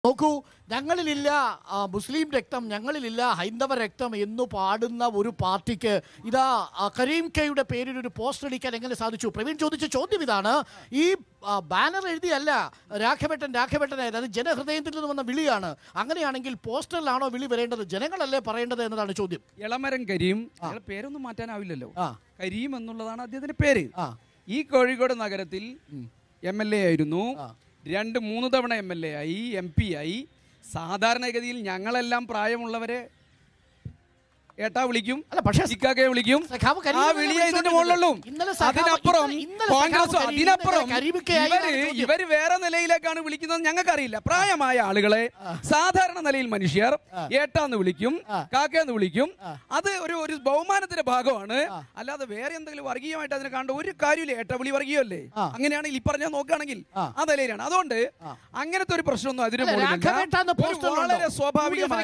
നോക്കൂ, ഞങ്ങളിലില്ല മുസ്ലിം രക്തം, ഞങ്ങളിലില്ല ഹൈന്ദവ രക്തം എന്നു പാടുന്ന ഒരു പാർട്ടിക്ക് ഇതാ കരീം കെയുടെ പേരിൽ ഒരു പോസ്റ്റർ അടിക്കാൻ എങ്ങനെ സാധിച്ചു? പ്രവീൺ ചോദിച്ച ചോദ്യം ഇതാണ്. ഈ ബാനർ എഴുതിയല്ല രാഘവേട്ടനായത്, അത് ജനഹൃദയത്തിൽ നിന്ന് വന്ന വിളിയാണ്. അങ്ങനെയാണെങ്കിൽ പോസ്റ്ററിലാണോ വിളി വരേണ്ടത്? ജനങ്ങളല്ലേ പറയേണ്ടത് എന്നതാണ് ചോദ്യം. ഇളമരം കരീം പേരൊന്നും മാറ്റാനാവില്ലല്ലോ. കരീം എന്നുള്ളതാണ് അദ്ദേഹത്തിന്റെ പേര്. ഈ കോഴിക്കോട് നഗരത്തിൽ MLA ആയിരുന്നു, 2-3 തവണ MLA ആയി, MP ആയി. സാധാരണഗതിയിൽ ഞങ്ങളെല്ലാം പ്രായമുള്ളവരെ ഏട്ടാ വിളിക്കും, ഇക്കാക്കയെ വിളിക്കും. ആ വിളിയെ ഇതിന്റെ മുകളിലുള്ളൂ. അതിനപ്പുറം കോൺഗ്രസ്, അതിനപ്പുറം ഇവര് വേറെ നിലയിലേക്കാണ് വിളിക്കുന്നത് ഞങ്ങൾക്കറിയില്ല. പ്രായമായ ആളുകളെ സാധാരണ നിലയിൽ മനുഷ്യർ ഏട്ടാന്ന് വിളിക്കും, കാക്കയെന്ന് വിളിക്കും. അത് ഒരു ബഹുമാനത്തിന്റെ ഭാഗമാണ്. അല്ലാതെ വേറെ എന്തെങ്കിലും വർഗീയമായിട്ട് അതിനെ കാണേണ്ട ഒരു കാര്യമില്ല. ഏട്ട വിളി വർഗീയമല്ലേ? അങ്ങനെയാണെങ്കിൽ ഈ പറഞ്ഞാൽ നോക്കുകയാണെങ്കിൽ ആ നിലയിലാണ്. അതുകൊണ്ട് അങ്ങനത്തെ ഒരു പ്രശ്നമൊന്നും അതിന് വളരെ സ്വാഭാവികമായ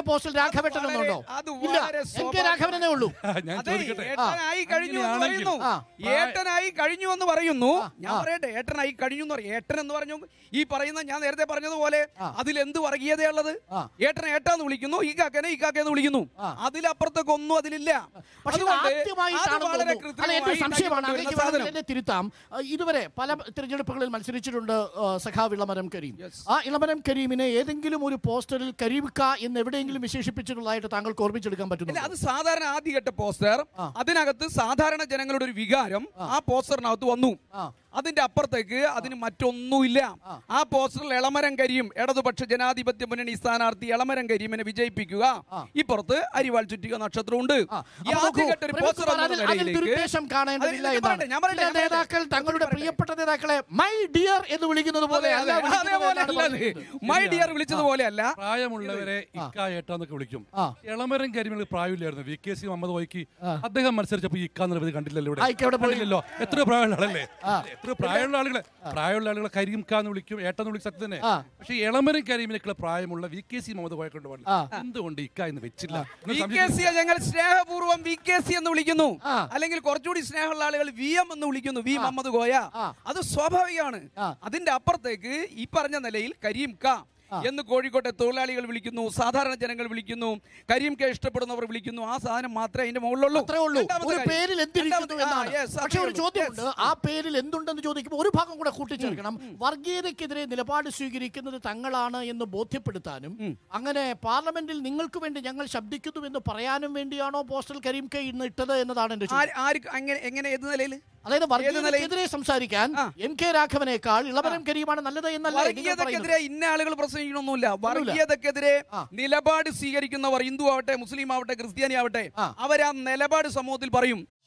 രാഘവനെ ഉള്ളൂ. ഏട്ടനായി കഴിഞ്ഞു എന്ന് പറയുന്നു. ഞാൻ പറയട്ടെ, ഏട്ടനായി കഴിഞ്ഞു എന്ന് പറയും. ഏട്ടൻ എന്ന് പറഞ്ഞു ഈ പറയുന്ന ഞാൻ നേരത്തെ പറഞ്ഞതുപോലെ അതിലെന്ത് വർഗീയതയുള്ളത്? ഏട്ടനെ ഏട്ടാന്ന് വിളിക്കുന്നു, ഈ കാക്കനെ ഈ കാക്കയെന്ന് വിളിക്കുന്നു. അതിലപ്പുറത്തേക്ക് ഒന്നും അതിലില്ല. തിരുത്താം. ഇതുവരെ പല തിരഞ്ഞെടുപ്പുകളിൽ മത്സരിച്ചിട്ടുണ്ട് സഖാവ് ഇളമരം കരീം. ആ ഇളമരം കരീമിനെ ഏതെങ്കിലും ഒരു പോസ്റ്ററിൽ കരീംക എന്ന് എവിടെയെങ്കിലും വിശേഷിപ്പിച്ചിട്ടുള്ളതായിട്ട് താങ്കൾക്ക് ഓർമ്മിച്ചെടുക്കാൻ പറ്റുന്നു? അത് സാധാരണ ആദ്യഘട്ട പോസ്റ്റർ, അതിനകത്ത് സാധാരണ ജനങ്ങളുടെ ഒരു വികാരം ആ പോസ്റ്ററിനകത്ത് വന്നു. അതിന്റെ അപ്പുറത്തേക്ക് അതിന് മറ്റൊന്നുമില്ല. ആ പോസ്റ്ററിൽ ഇളമരം കരീം, ഇടതുപക്ഷ ജനാധിപത്യ മുന്നണി സ്ഥാനാർത്ഥി ഇളമരം കരീമിനെ വിജയിപ്പിക്കുക, ഇപ്പുറത്ത് അരിവാൾ ചുറ്റിക നക്ഷത്രമുണ്ട്. തങ്ങളുടെ പ്രിയപ്പെട്ട നേതാക്കളെ മൈ ഡിയർ എന്ന് വിളിക്കുന്നത് പോലെ മൈ ഡിയർ വിളിച്ചതുപോലെയല്ല. പ്രായമുള്ളവരെ ഇക്കായേട്ടാന്നൊക്കെ വിളിക്കും. ഇളമരം കരീമിന് പ്രായമില്ലായിരുന്നു. VKC മുഹമ്മദ് വൈക്കി അദ്ദേഹം മത്സരിച്ചപ്പോൾ ഇക്കാന്ന് കണ്ടില്ലല്ലോ, ഇവിടെ കണ്ടില്ലല്ലോ. എത്ര പ്രായമുള്ള ആളല്ലേ? എത്ര പ്രായമുള്ള ആളുകളെ കരീംകാന്ന് വിളിക്കും, ഏട്ടെന്ന് വിളിക്കും, സത്യം തന്നെ. പക്ഷെ ഇളമരം കരീമിനേക്കുള്ള പ്രായമുള്ള VKC മുഹമ്മദ് വൈ കൊണ്ട് എന്തുകൊണ്ട് ഇക്ക എന്ന് വെച്ചില്ല? VKC ഞങ്ങൾ സ്നേഹപൂർവ്വം VKC എന്ന് വിളിക്കുന്നു, അല്ലെങ്കിൽ കുറച്ചുകൂടി സ്നേഹമുള്ള ആളുകൾ VM എന്ന് വിളിക്കുന്നു, V മുഹമ്മദ് കോയ. അത് സ്വാഭാവികമാണ്. അതിന്റെ അപ്പുറത്തേക്ക് ഈ പറഞ്ഞ നിലയിൽ കരീംക എന്ന് കോഴിക്കോട്ടെ തൊഴിലാളികൾ വിളിക്കുന്നു, സാധാരണ ജനങ്ങൾ വിളിക്കുന്നു, കരീം കെ ഇഷ്ടപ്പെടുന്നവർ വിളിക്കുന്നു. ആ സാധനം മാത്രമേ അതിന്റെ മുകളിലുള്ളൂ. പക്ഷേ ഒരു ചോദ്യമുണ്ട്. ആ പേരിൽ എന്തുണ്ടെന്ന് ചോദിക്കുമ്പോൾ ഒരു ഭാഗം കൂടെ കൂട്ടിച്ചേർക്കണം. വർഗീയതയ്ക്കെതിരെ നിലപാട് സ്വീകരിക്കുന്നത് തങ്ങളാണ് എന്ന് ബോധ്യപ്പെടുത്താനും അങ്ങനെ പാർലമെന്റിൽ നിങ്ങൾക്ക് വേണ്ടി ഞങ്ങൾ ശബ്ദിക്കുന്നു എന്ന് പറയാനും വേണ്ടിയാണോ പോസ്റ്റൽ കരീം കെ ഇന്ന് ഇട്ടത് എന്നതാണ് എന്റെ എങ്ങനെ ഏത് നിലയിൽ? അതായത് വർഗീയതയ്ക്കെതിരെ സംസാരിക്കാൻ MK രാഘവനേക്കാൾ ഇളമരം കരീമാണ് നല്ലത് എന്നല്ല. വർഗീയതയ്ക്കെതിരെ ഇന്ന ആളുകൾ പ്രസംഗിക്കണമെന്നില്ല. വർഗീയതയ്ക്കെതിരെ നിലപാട് സ്വീകരിക്കുന്നവർ, ഹിന്ദു ആവട്ടെ, മുസ്ലിം ആവട്ടെ, ക്രിസ്ത്യാനി ആവട്ടെ, അവർ ആ നിലപാട് സമൂഹത്തിൽ പറയും.